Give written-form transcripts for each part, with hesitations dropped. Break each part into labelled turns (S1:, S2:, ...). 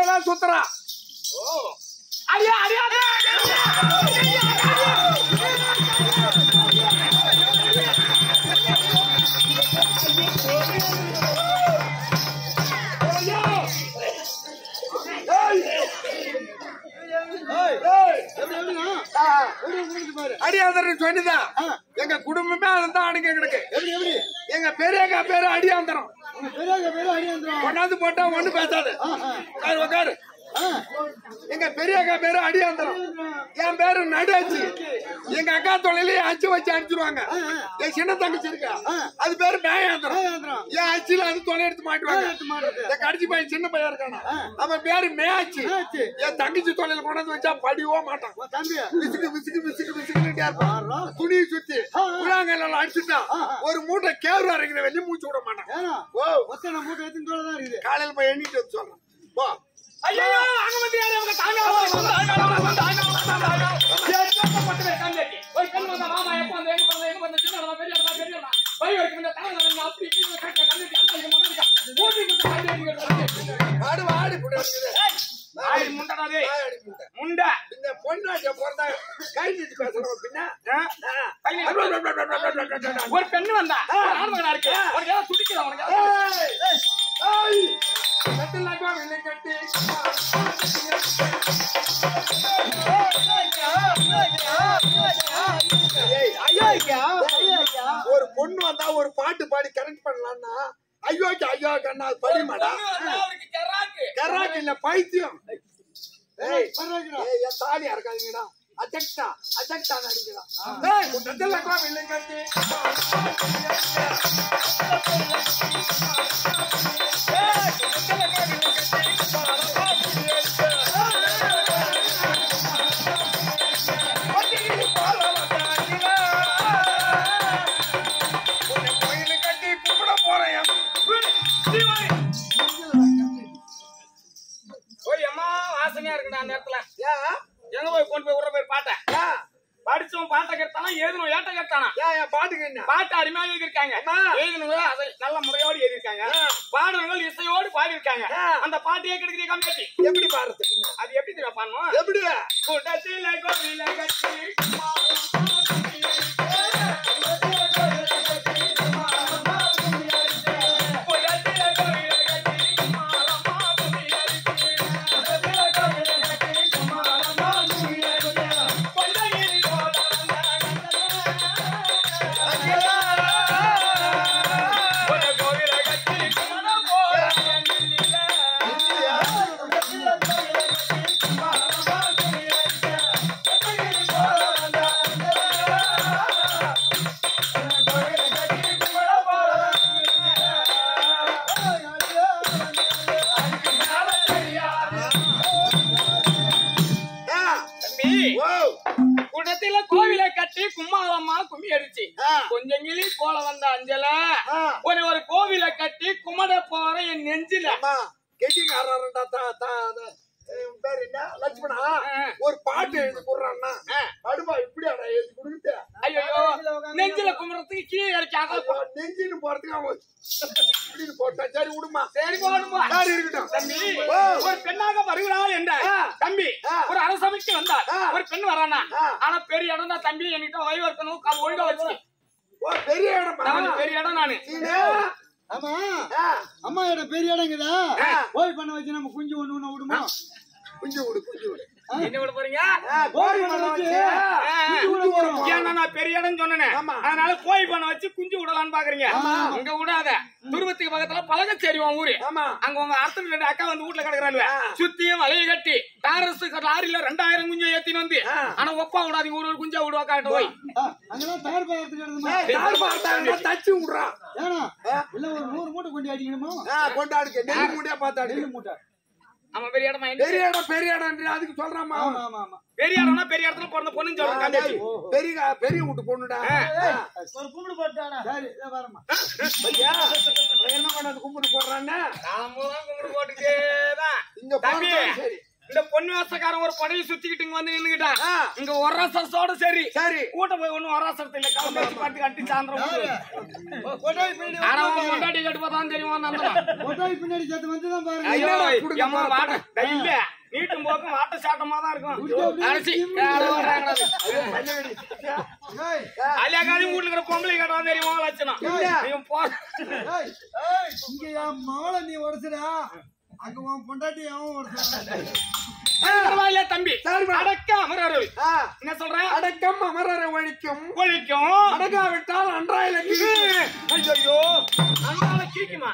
S1: தான் சுத்துறான்.
S2: அடியா அடியா
S1: அடியாந்தரம் சொன்னதா எங்க குடும்பமே அதான் அணுக கிடக்கு. எங்க பெரியக்கா பேரு அடியாந்தரம். கொண்டாந்து போட்டா ஒண்ணு பேசாது. உட்காரு. எங்க பெரியக்கா பேரு அடியாந்தரம். என் பேரு நடாச்சு. எங்க அக்கா தொழிலையே அச்சு வச்சு அனுப்பிச்சிருவாங்க. என் சின்ன தங்கச்சி இருக்கா, அது பேரு மேயாந்திரம். என் அச்சில அது தொலை எடுத்து மாட்டுவாங்க. என் கடிச்சு பையன் சின்ன பையன் இருக்கானா, அவன் பேரு மேயாச்சு. என் தங்கச்சி தொழில கொண்டாந்து வச்சா படிவோ மாட்டான். விசுக்கு விசுக்கு விசுக்கு விசுக்கு துணியை சுத்தி புறாங்கல்ல அடிச்சுட்டா ஒரு மூட்டை கேரு அரைக்கிற வெளியே மூச்சு விட மாட்டான். காலையில போய் எண்ணிட்டு வந்து சொல்றேன்.
S2: ஐயோ அங்க வந்து யாரோ அவங்க தாங்க ஒரு கண்ணு வந்தா மாமா எப்ப வந்து எங்க வந்து சின்ன பெரிய பை வரைக்கும் இந்த தாங்க நான் அப்படி இப்படி கட்ட கண்ணு அந்த மகனுக்கு ஓடி வந்து
S1: வாடு வாடு புடி
S2: ஆய் முண்டடாதே முண்டை
S1: இந்த பொண்ணாட்ட போறதா கை நீட்டி பேசறோம். பின்ன
S2: ஒரு பெண்ணு வந்தா ஆண்மகனா இருக்கு உனக்கு ஏதோ துடிக்குதா உனக்கு
S1: ஏய் கட்டலாமா வெள்ளை கட்டி ஒரு பொண்ணு வந்தா ஒரு பாட்டு பாடி கனெக்ட் பண்ணலாம்னா ஐயோ ஐயோ கண்ணா படி மாடா கராக்கு இல்ல பைத்தியம். என் தாலியா இருக்காதுங்கடா. அஜக்டா அஜக்டா நடிக்கிறா. வெள்ளை கட்டி
S2: எங்க போய் கொண்டு போய் விடுற பேர் பாட்ட படிச்சவன் பாட்டை கெடுத்தானா எழுதணும் ஏட்ட கெடுத்தானா
S1: பாட்டுக்கு என்ன
S2: பாட்டு அருமையாக எழுதிருக்காங்க. எழுதணுங்க அதை நல்ல முறையோடு எழுதிருக்காங்க. பாடல்கள் இசையோடு பாடிருக்காங்க. அந்த பாட்டையே கிடைக்கிற கம்பெனி
S1: எப்படி பாடுறது?
S2: அது எப்படி தெரியும் பாடணும்?
S1: எப்படி
S2: கூட்டத்தில கோவில கட்டி கொஞ்சம் கிளி போல வந்த அஞ்சல ஒரு கோவில கட்டி குமட போற என் நெஞ்சில
S1: பேர் என்ன லட்சுமணா ஒரு பாட்டு எழுதி போடுறான்னா அடுமா இப்படி எழுதி கொடுத்து
S2: ஐயோ நெஞ்சில குமரத்துக்கு கீழே கிடைக்காத
S1: நெஞ்சின்னு போறதுக்கு அவன் இப்படின்னு போட்டா சரி விடுமா
S2: சரி போடுமா
S1: சரி இருக்கட்டும்.
S2: தம்பி ஒரு பெண்ணாக வருகிறாள் என்ற தம்பி ஒரு அரசமைக்கு வந்தார். ஒரு பெண் வரானா ஆனா பெரிய இடம் தான் தம்பி. என்கிட்ட வயவு இருக்கணும் ஒழுங்கா வச்சு
S1: பெரிய இடம்
S2: பெரிய இடம் நானு
S3: ஆமா அம்மா இடம் பெரிய இடங்குதா போய் பண்ண வச்சு நம்ம குஞ்சு ஒண்ணு விடுமா?
S1: குஞ்சு விடு
S2: என்ன விட போறீங்க?
S1: நான்
S2: பெரிய இடம் சொன்னேன். அதனால கோயில் பண்ண வச்சு குஞ்சு விடலான்னு பாக்குறீங்க. அங்க விடாத துருவத்துக்கு பக்கத்துல பழகச்சேரி ஊரு. அங்க உங்க அர்த்தம் 2 அக்கா வந்து வீட்டுல கிடக்குறாங்க. சுத்தியும் வலைய கட்டி டாரஸ் லாரில 2000 குஞ்சு ஏத்தின்னு வந்து ஆனா ஒப்பா விடாதீங்க. ஒரு குஞ்சா விடுவா காட்டு போய்
S3: அங்கெல்லாம் தயார் பார்த்துட்டு
S1: தச்சு விடுறான்.
S3: இல்ல ஒரு 100 மூட்டை கொண்டு அடிக்கணுமா?
S1: கொண்டாடுக்க நெல் மூட்டையா பார்த்தா நெல் மூட்டை.
S2: ஆமா பெரிய இடமா
S1: பெரிய இடம் அதுக்கு சொல்றாமா?
S2: பெரிய இடம்னா பெரிய இடத்துல பிறந்த பொண்ணு சொல்றாங்க.
S1: பெரிய வீட்டு பொண்ணுடா.
S3: ஒரு கும்பிடு போட்டாடா. சரி வரமா
S1: என்ன பண்ணது கும்பிடு போடுறான்னு
S2: கும்பிடு போட்டுட்டேதான்.
S1: இங்க
S2: தம்பி
S1: சரி
S2: இந்த இந்த பொன்வாசக்காரன் ஒரு படையை சுத்திக்கிட்டு இங்க வந்து நின்னுக்கிட்டான். இங்க ஒராசரத்தோட சரி
S1: சரி
S2: கூட்ட போய் ஒண்ணும் ஒராசரத்து இல்ல. கலந்து வச்சு பட்டு கட்டி சாயந்தரம் ஆனா கொண்டாடி கட்டு பார்த்தான் தெரியுமா நந்தனம்.
S3: கொட்டாய் பின்னாடி சேர்த்து வந்துதான் பாருங்க.
S2: ஐயோ எம்மா வாட்ட இல்ல நீட்டும் போக்கும் வாட்ட சாட்டமா தான் இருக்கும். அரிசி அலியாக்காதி வீட்டுல இருக்கிற பொம்பளை கட்டா தெரியுமா லட்சணம்.
S3: இங்க என் மவளை நீ உடச்சுடா, அங்க உன் பொண்டாட்டி அவன் உடச்சுடா.
S2: தம்பி அடக்க அமரர் என்ன சொல்றேன்?
S1: அடக்கம் அமரரை ஒழிக்கும்
S2: ஒழிக்கும்
S1: அடக்காவிட்டால் அன்றாயில
S2: ஐயோ அன்றால கிழிக்குமா?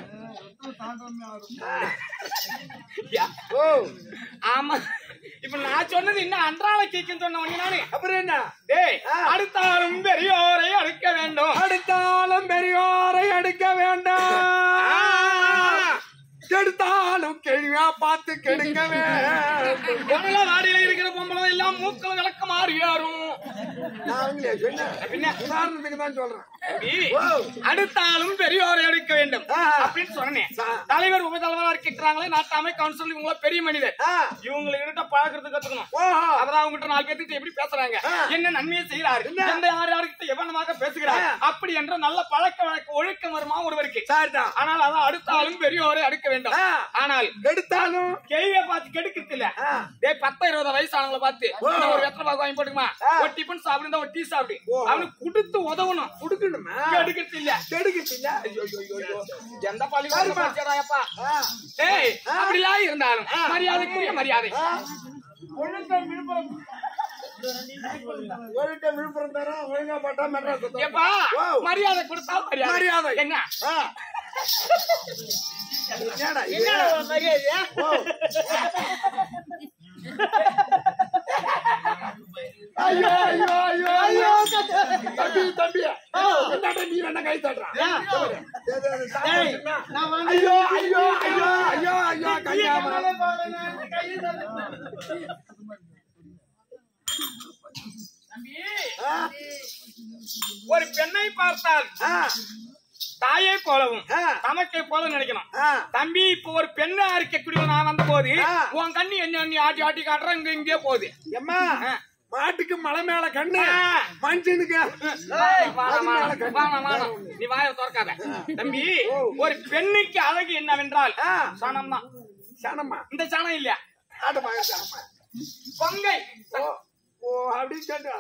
S2: ஆமா இப்ப நான் சொன்னது இன்னும் அன்றால கிழிக்கும் சொன்ன உடனே நானு
S1: அப்புறம் என்ன?
S2: டேய் அடுத்தாலும் பெரியோரை அடுக்க வேண்டும்.
S1: அடுத்தாலும் பெரியோரை அடுக்க வேண்டாம், கெடுத்தாலும் கேள்வியா பார்த்து கெடுக்க வேண்டும்.
S2: வாடியில இருக்கிற பொம்பளை எல்லாம் மூக்கள் விளக்க மாறியாரும்.
S1: பின்ன உதாரணத்துக்கு தான் சொல்றேன்.
S2: அடுத்தாலும் பெரியோரை எடுக்க வேண்டும் அப்படின்னு சொன்னேன். தலைவர் உபதலைவரா இருக்கிறாங்களே நாட்டாமை கவுன்சில் இவங்கள பெரிய மனிதர், இவங்ககிட்ட பழக்கிறதுக்கு கத்துக்கணும். அதான் அவங்ககிட்ட 4 பேர்கிட்ட எப்படி பேசுறாங்க, என்ன நன்மையை செய்யறாரு, எந்த யாருக்கு எவனமாக பேசுகிறார், அப்படி என்ற நல்ல பழக்க வழக்க ஒழுக்கம் வருமா ஒருவருக்கு. ஆனால் அதான் அடுத்தாலும் பெரியோரை அடுக்க வேண்டும். ஆனால்
S1: கெடுத்தாலும்
S2: கேள்வியை பார்த்து கெடுக்கிறது இல்ல. 10-20 வயசானவங்களை பார்த்து ஒரு வெத்தலை பாக்கு வாங்கி போட்டுக்குமா, ஒரு டிஃபன் சாப்பிடு, ஒரு டீ சாப்பிடு, அவனுக்கு கொடுத்து உதவணும். கொடுக்கணுமா? கெடுக்கிறது இல்ல, கெடுக்கிறது இல்ல. எந்த பள்ளிக்கூடம் படிச்சதாயப்பா? ஏய் அப்படிலாம் இருந்தாலும் மரியாதைக்குரிய மரியாதை. ஒழுக்கம் விழுப்புரம்
S1: ஒழுக்கம் விழுப்புரம் தர ஒழுங்கா பட்டா மெட்ராஸ்
S2: ஏப்பா மரியாதை கொடுத்தா மரியாதை என்ன? மரியாதையா?
S1: ஐயோ ஐயோ ஐயோ ஐயோ தம்பி தம்பி நீ என்ன கை தட்டுறான்? ஐயோ ஐயோ ஐயோ ஐயோ ஐயோ கையாம
S2: ஒரு பெண்ணை பார்த்தால் தாயை போலவும் தமக்கை போல நினைக்கணும். தம்பி இப்ப ஒரு பெண்ணா இருக்கக்கூடிய நான் வந்த போது உன் கண்ணி என்ன ஆட்டி ஆட்டி காட்டுறேன், இங்க இங்கே போகுது.
S1: எம்மா மாட்டுக்கு மலை மேல கண்ணு, மனுஷனுக்கு
S2: நீ வாயை திறக்காத. தம்பி ஒரு பெண்ணுக்கு அழகு என்னவென்றால் சனம் தான்.
S1: சனமா?
S2: இந்த சனம் இல்ல, பொங்கை.
S1: ஓ அப்படி கேட்டா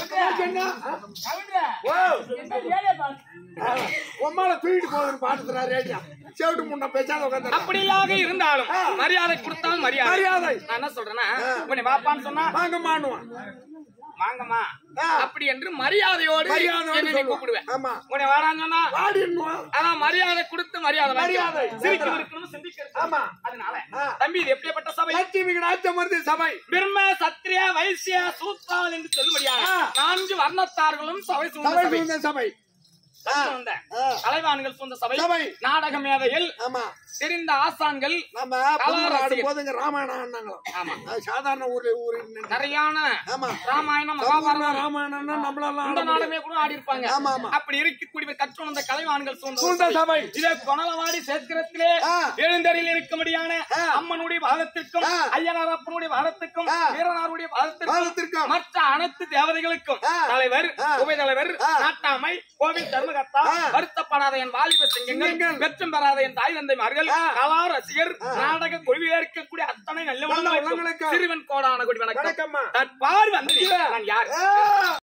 S1: உம்மால தூக்கிட்டு போகுதுன்னு பாட்டுறா ரேடியா செவிட்டு முன்ன பேசாத உட்காந்து.
S2: அப்படியாக இருந்தாலும் மரியாதை கொடுத்தாலும் மரியாதை.
S1: மரியாதை
S2: நான் என்ன சொல்றேன்னா, உன்னை வாப்பான்னு சொன்னா
S1: வாங்க மானுவான்,
S2: வாங்கம்மா அப்படி என்று மரியாதையோடு கூப்பிடுவேன். உன்னை வாடாங்கன்னா
S1: வாடின்னுவான்.
S2: ஆனா மரியாதை கொடுத்து மரியாதை
S1: மரியாதை
S2: சிரிக்க இருக்கணும், சிந்திக்க. ஆமா அதனால தம்பி இது எப்படிப்பட்ட சபை?
S1: லட்சுமி நாச்சமர்த்தி சபை.
S2: பிரம்ம சத்திரிய வைசிய சூத்ரால் என்று சொல்லும்படியாக 4 வர்ணத்தார்களும் சபை சூழ்ந்த
S1: சபை.
S2: கலைவான்கள் சொந்த சபை, நாடக மேதைகள், தெரிந்த ஆசான்கள்,
S1: போதுங்க ராமாயணம் சாதாரண ஊரு
S2: நிறையான ராமாயணம் மகாபாரதம்
S1: ராமாயணம் நம்மளெல்லாம்
S2: இந்த நாடகமே கூட ஆடி இருப்பாங்க. அப்படி இருக்கக்கூடிய கற்றுணர்ந்த கலைவான்கள் சொந்த சபை. இதே கொணலவாடி சேத்திரத்திலே எழுந்தரில் இருக்கும்படியான அம்மனுடைய பாதத்திற்கும் ஐயனார் அப்பனுடைய பாதத்திற்கும் வீரனாருடைய பாதத்திற்கும் மற்ற அனைத்து தேவதைகளுக்கும் தலைவர் உபதலைவர் நாட்டாமை கோவில் தர்மகர்த்தா வருத்தப்படாத என் வாலிப சிங்கங்கள் வெற்றும் பெறாத என் தாய் தந்தைமார்கள் கலா ரசிகர் நாடக குழுவிலே இருக்கக்கூடிய அத்தனை நல்ல சிறுவன் கோடான குடி வணக்கம். தற்பார் வந்து நான் யார்?